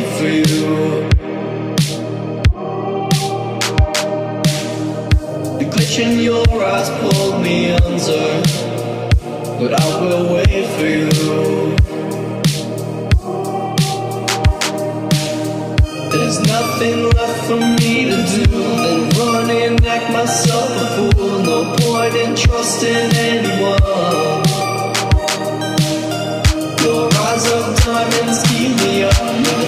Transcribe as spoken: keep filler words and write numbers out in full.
for you. The glitch in your eyes pulled me under, but I will wait for you. There's nothing left for me to do than run and act myself a fool. No point in trusting anyone. Your eyes of diamonds keep me up.